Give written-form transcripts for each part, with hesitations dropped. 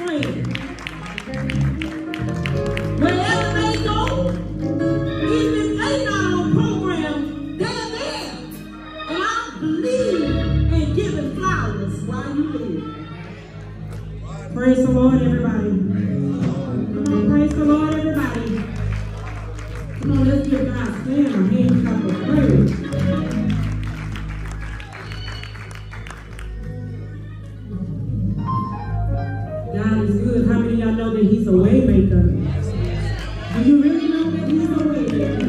friend. Wherever they go, even if they not on program, they're there. And I believe in giving flowers while you live. Praise the Lord, everybody. Come on, praise the Lord, everybody. Come on, let's give God's name a hand clap of praise. God is good. How many of y'all know that He's a way maker? Do you really know that He's a way maker?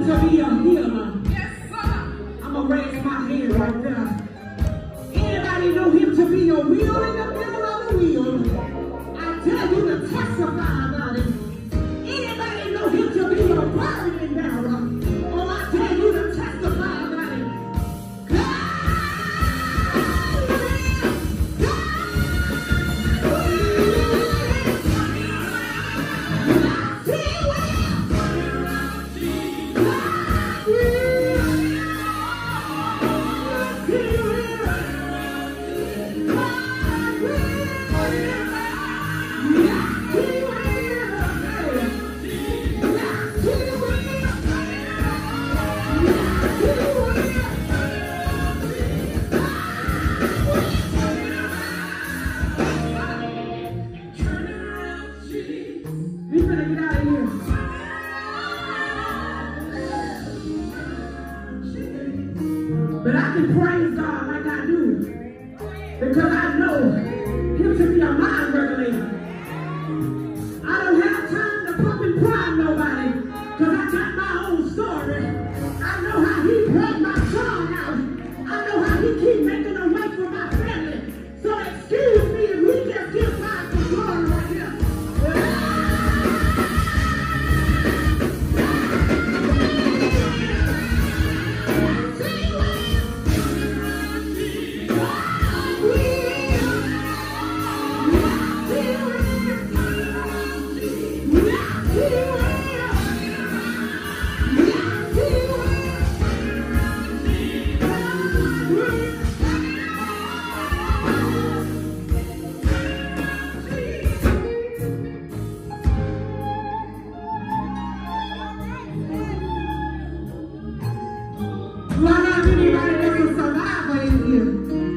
to be a healer? Yes, sir. I'm going to raise my hand right there. Anybody know him to be a wheel in the middle of the wheel? I tell you to testify about it. Anybody know him to be a burden bearer? Oh, I tell you to testify about it. But I can praise God like I do, because I know him to be a mind regulator. I don't have time to pump and prime nobody, because I got my own story. I know how he brought my son out. I know how he keep making a way for my family. So excuse me if we just give God some glory right here. Do I have anybody that's a survivor in here?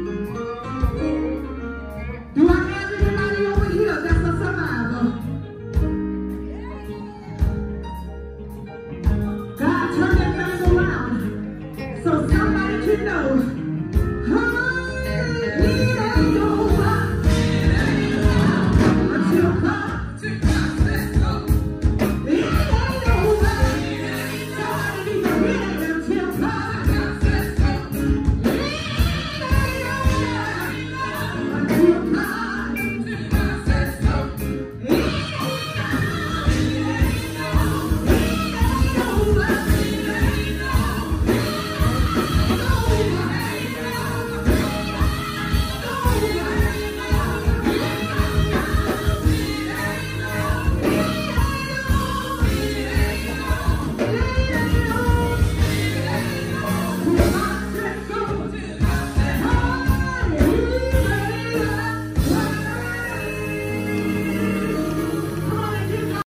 Do I have anybody over here that's a survivor? God turned that thing around so somebody can know. It ain't over until God